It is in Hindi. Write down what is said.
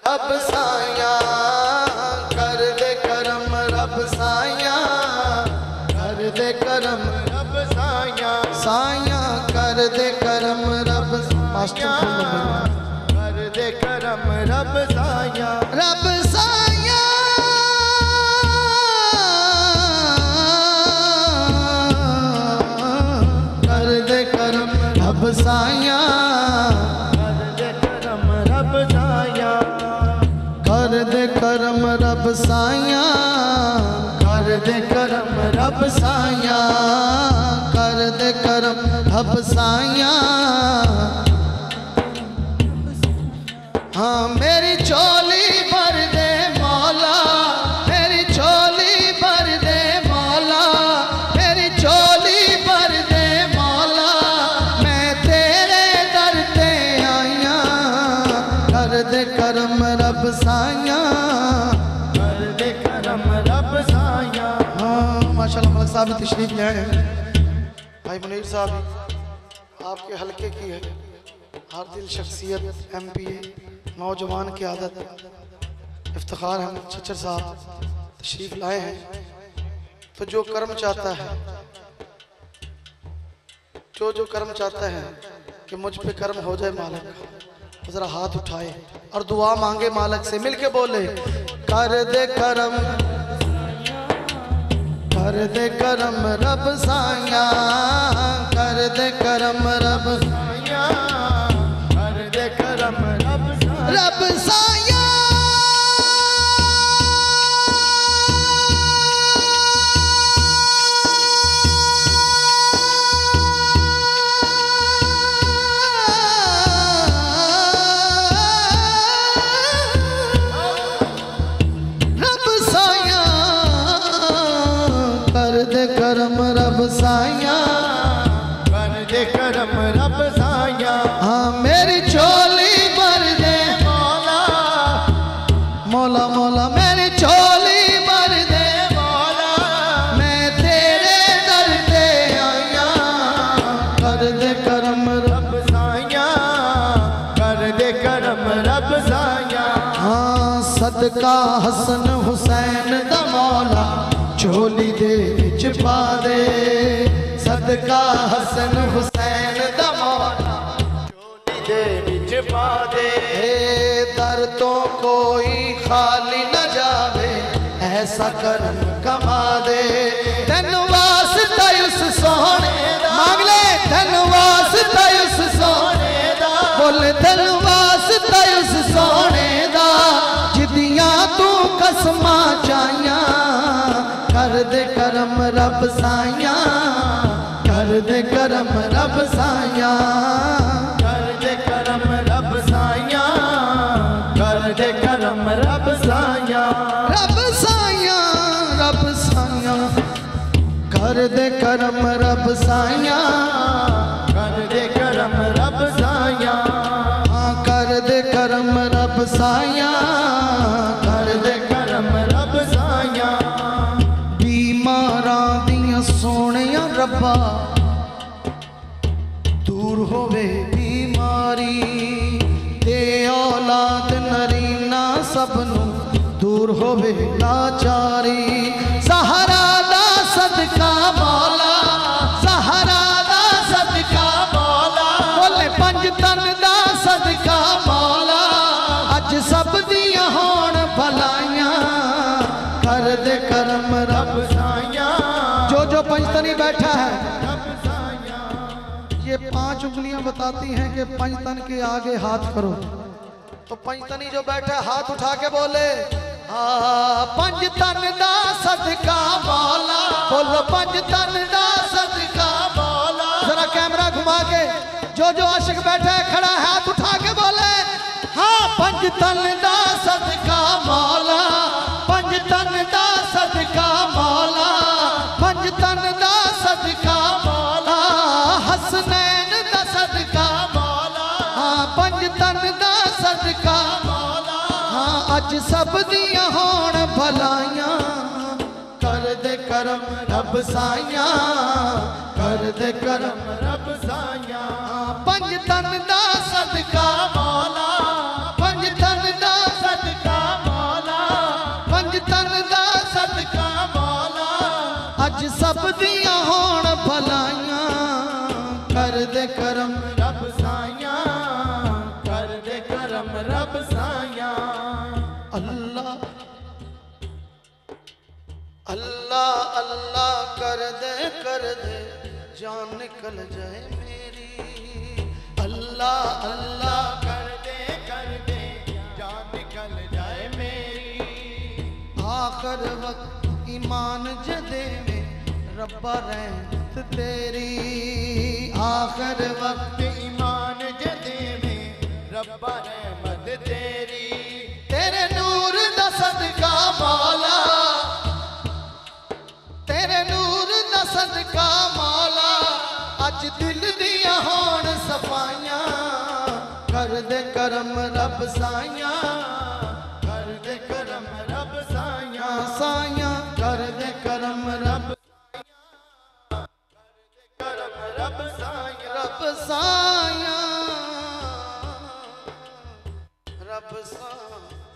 रब साया कर दे करम रब साया कर दे करम रब साया साया कर दे करम रब साया कर दे करम रब साया रब साया कर दे करम रब साया कर दे करम रब साया कर दे करम रब साया कर दे करम रब साया हाँ मेरी चोली भर दे मौला मेरी चोली भर दे मौला मेरी चोली भर दे मौला मैं तेरे दर ते आया कर दे करम रब साया कर दे करम रब साया। हाँ माशाल्लाह मलिक साहब तशरीफ ले आए हैं। भाई मुनीर साहब आपके हल्के की है हर दिल शख्सियत MPA नौजवान की आदत इफ्तिखार अहमद चचर साहब तशरीफ लाए हैं। तो जो कर्म चाहता है जो कर्म चाहता है कि मुझ पे कर्म हो जाए मालिक जरा हाथ उठाए और दुआ मांगे मालिक से मिलके बोले कर दे करम रब साया कर दे करम रब साया कर दे करम रब साया करम रब साया कर दे करम रब साया हाँ मेरी चोली भर दे मौला मौला मौला मेरी चोली भर दे मौला मैं तेरे दर पे आया कर दे करम रब साया कर दे करम रब साया हाँ सदका हसन हुसैन दा मौला चोली दे विच पा दे सदका हसन हुसैन दा मौला चोली दे विच पा दे दर तो कोई खाली न जावे ऐसा करम कमा दे तेन वास्ता उस सोने दा मांग ले तेन वास्ता उस सोने दा बोले तेन वास्ता उस सोने दा जिदियां तू कसमा चाइया कर दे करम रब साया कर दे करम रब साया कर दे करम रब साया कर दे करम रब साया रब साया रब साया कर दे करम रब साया कर दे करम रब साया हाँ कर दे करम रब साया कर दे करम रब साया बीमारां दियां सोहणियां रब्बा दूर होवे बीमारी ते औलाद नरीना सबनू दूर होवे लाचारी सहारा दा सदका मौला सहारा दा सदका मौला बोले पंज तन दा सदका मौला अज सब दियां होण भलाइयां कर दे करम रब साया जो पंचतनी बैठा है ये 5 उंगलियां बताती हैं कि पंचतन के आगे हाथ करो तो पंचतनी जो बैठा है हाथ उठा के बोले पंचतन दा सदका मौला बोलो पंचतन दा सदका मौला जरा कैमरा घुमा के जो आशिक बैठा है खड़ा है हाथ उठा के बोले हाँ पंचतन दा सदका मौला पंचतन दा सदका मौला पंचतन दा सदका मौला हसनैन दा सदका मौला हाँ पंचतन दा सदका मौला हाँ अज सब दियां होण भलाइयां कर दे करम रब साइया कर दे करम रब साइया पंचतन दा सदका मौला पंचतन दा सदका अज सब दियां होण भलाइयां कर दे करम रब साइया कर दे करम रब साइया अल्लाह अल्लाह अल्लाह कर दे जान निकल जाए मेरी अल्लाह अल्लाह कर दे जान निकल जाए मेरी आखिर वक्त ईमान जदे में रब्बा रहमत तेरी आखिर वक्त ईमान जदे में रब्बा रहमत तेरी तेरे नूर दा सदका मौला तेरे नूर दा सदका मौला अज दिल दियां होण सफाइयां कर दे करम रब साइया कर दे करम रब साइया साइया कर दे करम रब करम रब साइया रब साइया रब साइया